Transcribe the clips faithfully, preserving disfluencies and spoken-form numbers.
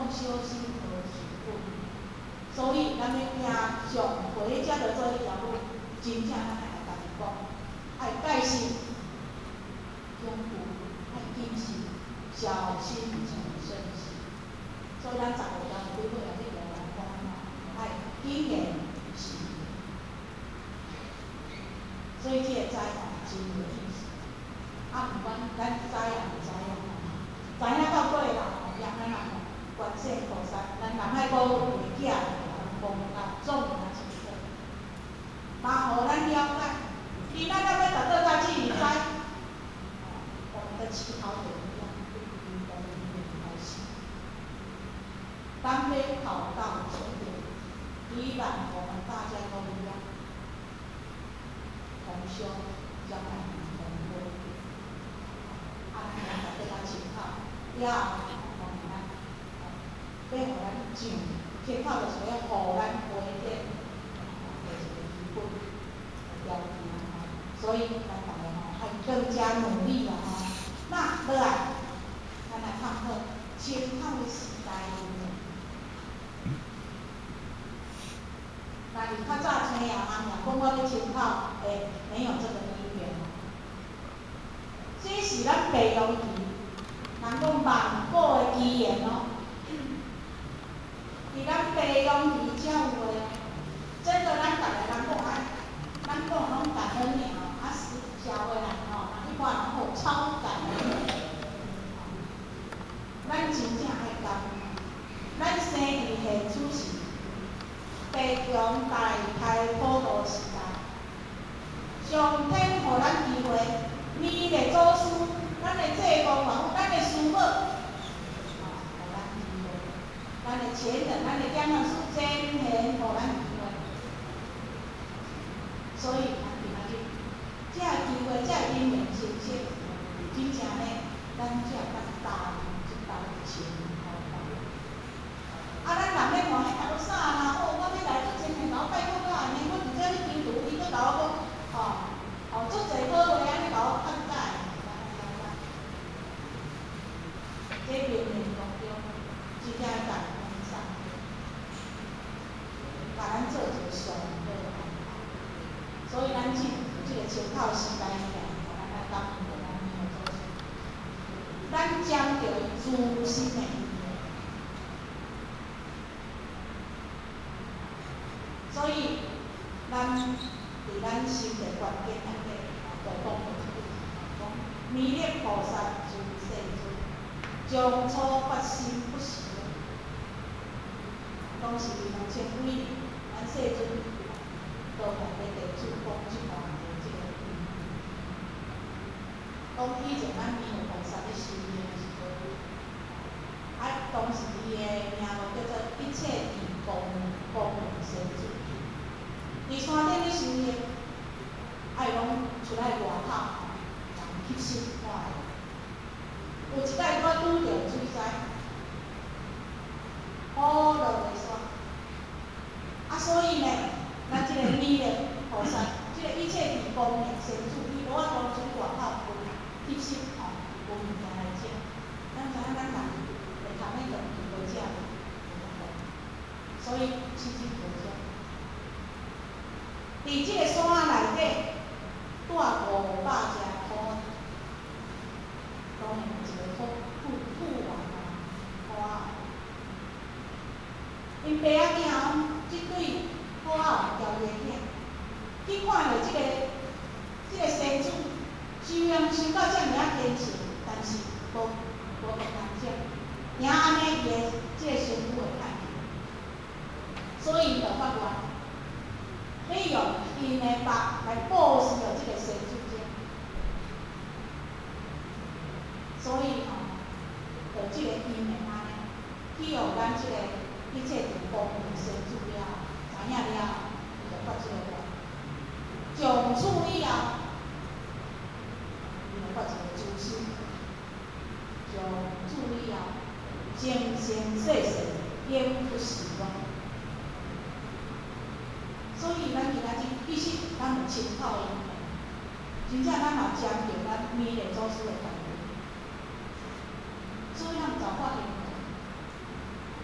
讲小心何处不。所以咱要行上回家的这一条路，真正咱爱家己讲，爱戒心，中途爱谨慎，小心谨慎行。所以咱十五条有几岁啊？这条来讲吼，爱谨言慎行。所以这个知吼真有意思。啊，毋管咱知啊毋知啊吼，知影到过啦吼，也咱啊吼，观世菩萨，咱南海古为囝的，奉甲总咱清楚，嘛互咱了解。伊咱要要达到家己毋知，我们的起跑点一样，从我们里面开始。当飞跑到终点，依然我们大家都一样，同修将来同归。啊，咱要达到咱起跑，也后互咱，要互咱上起跑就是要互咱回天，就是个基本条件吼。所以咱大家吼爱更加努力啦吼。那落来，咱来探讨起跑的时代里面。那你较早青呀人呀，讲我要起跑，诶，没有这个因缘。这是咱培养期，人讲万古的机缘咯。伫咱培养期才有诶，真的咱逐个人讲爱，咱讲拢感恩尔，啊是社会人吼，一般人讲超感恩。咱真正爱感恩，咱生于现此时，地强大开普渡时代，上天互咱机会，弥勒祖师，咱的济公老母，咱的师母，吼，互咱机会，咱的前人，咱的点老师真贤，互咱机会。所以咱今仔日，这个机会，这个因缘成熟，真正呢，咱才有咱踏入这道前途道。啊，咱人咧看迄头啥啦？哦，我要来做真贤，甲我拜托我安尼，我伫遮咧求图，伊佫甲我讲，吼，吼，足侪好话安尼甲我劝解，这命运当中，真正要感恩上帝，甲咱做一个上好的安排。所以咱进入这个前头时代里面，咱来感恩咱弥勒祖师，咱将着自心的因缘。所以，咱伫咱心的观点内底，就讲到即句，讲弥勒菩萨自世尊，将初发心不实，当时二千几年，咱世尊都向咧弟子讲即番的即个意义。讲以前咱弥勒菩萨咧修行的时阵，啊，当时伊的名号叫做一切地光光明神尊。伫山顶咧修行，爱拢出来外口吼，人吸收看下。有一摆我拄着水灾，雨落袂煞，啊，所以呢，咱即个弥勒菩萨，即、这个一切地光明神主，伊无法度出外口吸收吼，无物件来食。咱知影咱人会通咧用无食，所以七七无食。伫即个山内底，住五百只土，当然一个土土土王啊，土仔。因爸仔囝哦，即对土仔王交个囝，去看着即个即个施主，修养修到遮尔啊虔诚，但是无无得人食，赢安尼伊的即个身躯会歹去，所以伊就发愿。要用因的肉来布施着即个施主者，所以吼，着即个因的安尼，去互咱即个一切地光明施主了后，知影了后，伊就发即个愿，从此以后，伊就发一个主心，从此以后，生生世世永不死亡。所以咱今仔日其实咱有深厚的因缘，真正咱嘛沾着咱弥勒祖师的法缘，所以咱有造化因缘。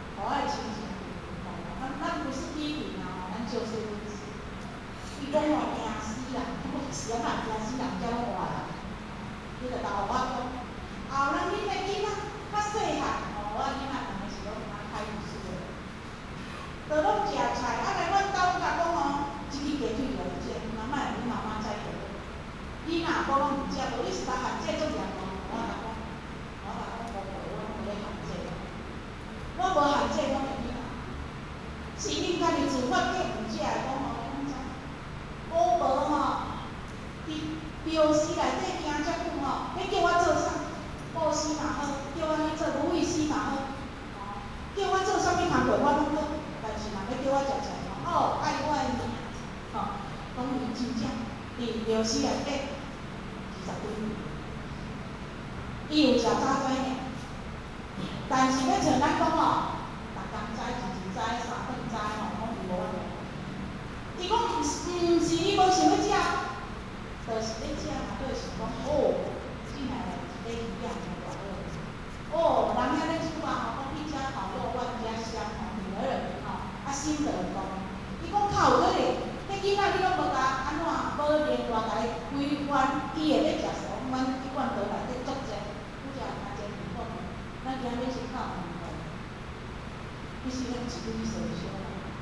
这拢会记啦。是恁家己自发叫唔食来讲吼，咱知。我无吼，伫庙寺内底行遮久吼，你叫我做啥？布施嘛好，叫我去做如意施嘛好，吼，叫我做啥物工课我拢好，但是若要叫我食菜吼，哦，爱我的命，吼，讲伊真正伫庙寺内底二十几年，伊有食早斋呢，但是要像咱讲吼，逐工斋、日日斋、三顿斋吼，讲伊无法度。伊讲毋是，毋是伊无想要食，就是要食嘛，就是讲哦，进来了一个鱼仔真大好。哦，人遐咧煮饭吼，讲你遮烤肉，我遮香吼，女儿吼，啊心得动。伊讲靠做咧，迄囡仔你拢无甲安怎无连偌甲伊规范，伊会要食啥？阮一罐头内底足济，拄则若真唔讲，咱今日是靠运动，你是咱一蕊小小。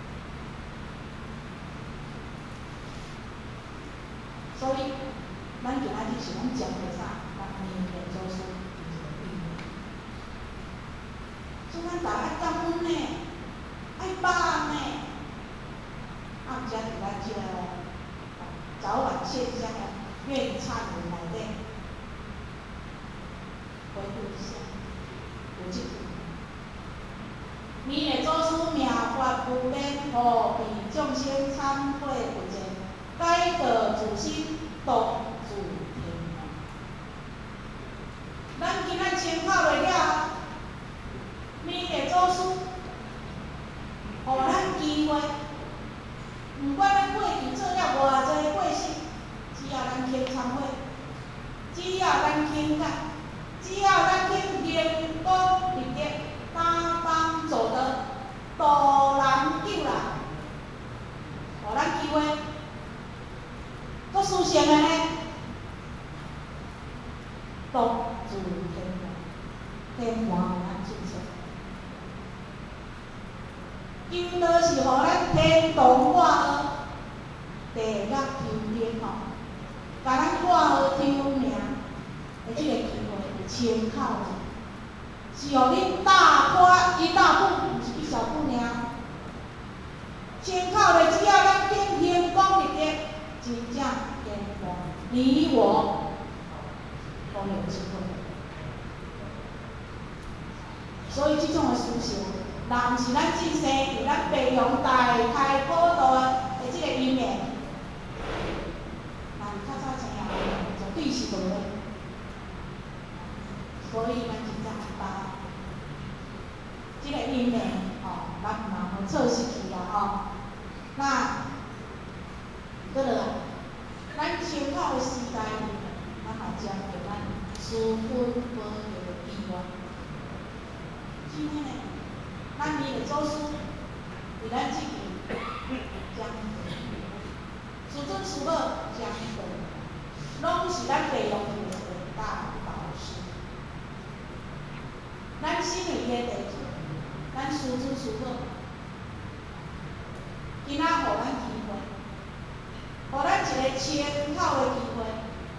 所以，咱今仔日是拢讲个啥？咱年年做事，所以咱大爱感恩呢，爱饱呢。啊，毋则伫咱即个早晚现象的愿忏文内底，回顾一下，有即句。弥勒祖师妙法无边，何必众生忏悔不尽？该得主心，动主天王。咱今仔参考落了，弥勒祖师，互咱机会，毋管咱过去做了偌济过失，只要咱肯忏悔，只要咱肯改，只要咱肯言公立德，担当做得，渡人救人，互咱机会。足殊胜的呢，独自天王，天王互咱进出，因都是互咱天堂挂号，地狱抽天吼，甲咱挂号抽名的即个机会参考啦，是互恁大宽一大步，毋是一小步尔。参考咧，只要咱肯行功立德。真正天王，你我都有机会。所以即种的事情，若毋是咱今生伫咱培养大开普渡的即个因缘，若是较早生后，绝对是无的。所以咱真正爱把即个因缘吼，咱毋通好错失去啦吼。那搁落来，咱参考的时代里，咱嘛将着咱私分保佑的意愿。今天呢，咱弥勒祖师伫咱即边讲师尊师母讲的，拢是咱培养出的大导师。咱身为伊的弟子，咱师尊师母，今仔互咱机会。互咱一个参考的机会，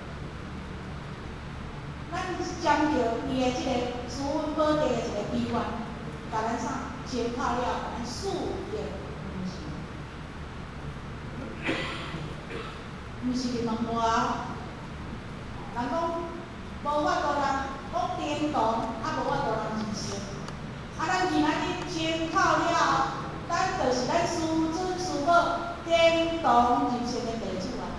咱将着伊的即个私分保地的一个意愿，甲咱啥参考了，甲咱树立恩情，毋是伫门外。人讲无法度人讲天堂，啊无法度人人生。啊，咱今仔日参考了，咱就是咱师尊师母天堂人生的地主啊！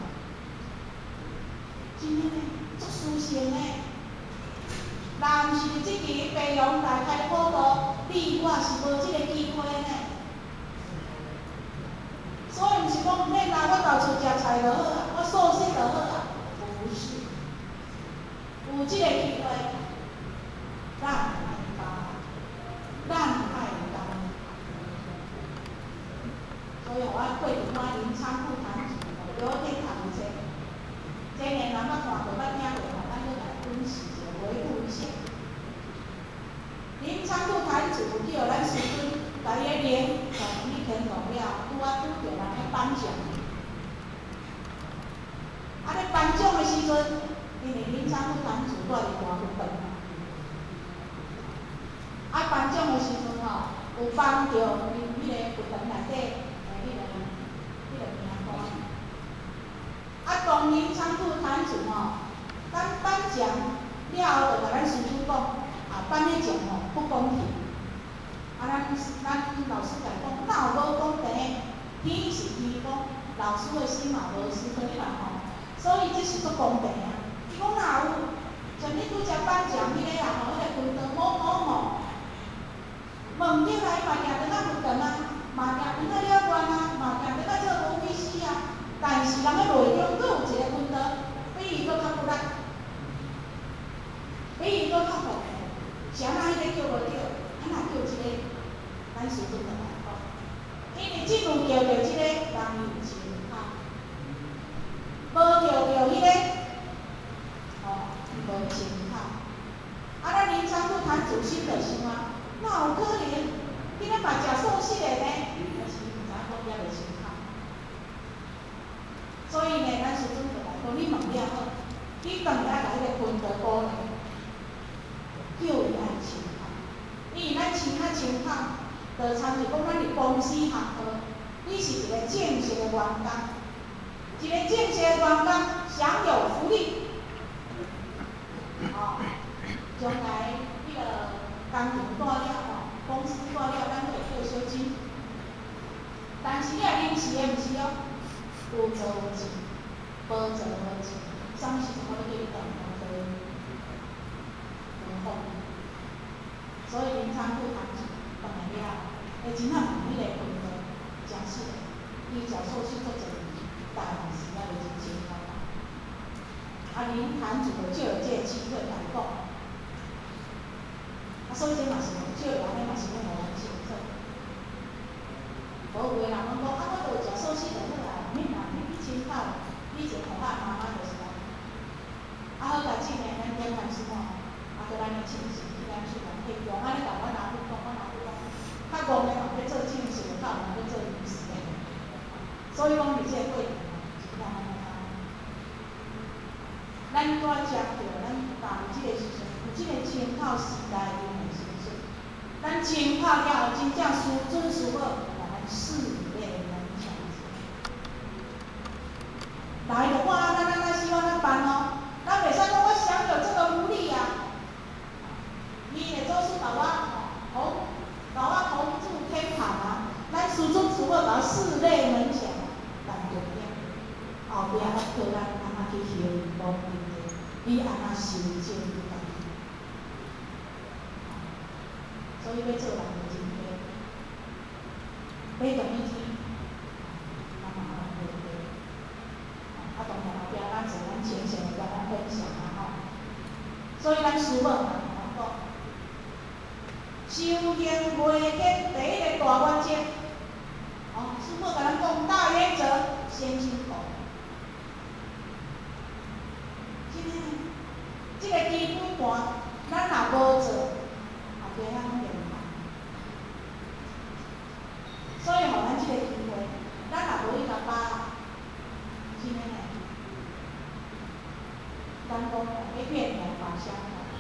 真诶呢，足殊胜诶！若毋是即期培养大开普渡，你我是无即个机会呢。所以毋是讲免啦，我到处食菜就好啊，我素食就好啊，不是。有即个机会，咱爱把握，咱爱担。所以我过去看林仓库谈主，聊天谈者，这年人捌看过，捌听过吼，咱搁来分析一下，回顾一下。林仓库谈主叫咱师尊，甲伊个灵从伊天堂了，拄啊拄着人咧颁奖。啊，咧颁奖的时阵，因为林仓库谈主住伫大云顿嘛，啊颁奖的时阵吼， 有帮着因迄个运动内底诶迄个迄个名单。啊，当年仓库摊主吼，咱颁奖了后，就甲咱师傅讲，啊，颁迄奖吼不公平。啊，咱咱老师甲讲，哪有无公平？天是天公，老师的心嘛无师傅嘛吼，所以这是足公平啊。伊讲哪有？像你拄则颁奖迄个啊吼，迄个分堂某某某，问起来嘛行得啊分堂啊，嘛行得啊了官啊，嘛行得啊做无费师啊，但是人个内中佫有一个分堂，比伊佫较不力，比伊佫较好，是安那迄个叫无着，啊若叫一个，咱师傅就来讲，因为只有叫着即个人有钱啊，无叫着迄个，哦，无钱啊。啊，咱林仓库摊主心就想啊，哪有可能？迄个嘛食素食的呢，但是伊毋知影讲遐个钱啊。所以呢，咱师尊就来讲，你问了好，你当来甲迄个分堂鼓励，叫伊爱钱啊。因为咱钱啊钱啊，就参是讲咱伫公司学课，你是一个正式的员工，一个正式的员工享有福利，哦。将来迄个工程带了吼，公司带了，咱会退休金。但是你若临时的毋是哦，有做无钱，无做无钱，啥物事都可以当做无福利。所以林仓库摊主当来了，会真正问迄个分堂真实的，伊食素食足侪年，但是也袂真钱好当。啊，林摊主就借这个机会来讲。啊，所以这嘛是少人诶，嘛是要互咱清楚。无有诶人讲讲，啊，我著有食素食就好啊，免啦，你去深烤，你一个互咱妈妈就是安尼。啊，好甲今年咱点干师傅，啊，搁咱诶亲戚去咱厝内配用，安尼甲我拿不讲，我拿不讲，较戆诶嘛要做正式诶，较有人要做临时诶。所以讲，伫即个过程是咱安尼啊。咱拄仔讲着，咱踏入即个时阵，有即个深烤时代的时阵，咱深烤了后，真正师尊师母把咱事业能强。来就看啊，咱咱咱希望咱办哦，咱袂使讲我享有这个福利呀、啊。你的做事把我投，把我投注天堂啊！咱师尊师母把我事业门墙办重点，后壁啊靠咱安那去行动。你安那修正你家己，所以要做人就真多。买东西天，咱慢慢来买。啊，当然后壁咱做咱虔诚的甲咱分享啊吼。所以咱师母嘛讲，修行袂减第一个大原则，哦，师母甲咱讲大原则，先辛苦。即个基本盘，咱若无做，后壁咱拢袂通。所以，互咱即个机会，咱若无去甲把，真诶呢，咱讲要变两把相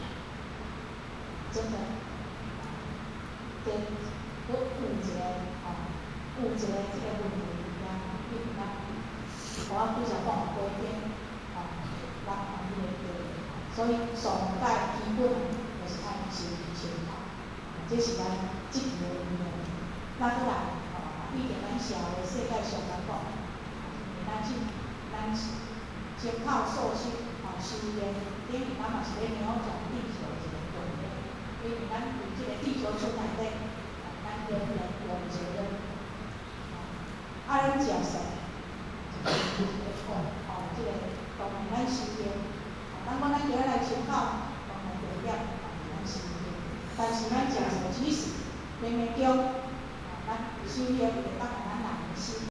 真的，真有有一个吼，有一个即个问题伫遐，你毋通，我拄则讲过天，吼，咱看迄个叫。所以上代基本就是爱修清化，这是咱即期的理念。咱过来，吼，毕竟咱社会世界上来讲，咱即咱先靠素食，吼修炼，等于咱嘛是咧扭转地球一个观念，因为咱伫即个地球村内底，咱人人有责任。啊，咱食素，就是一个讲，吼，即个当然咱修炼。咱讲咱今仔来深烤，当然重点咱修炼，但是咱食素只是勉勉强，咱修炼袂当互咱人心。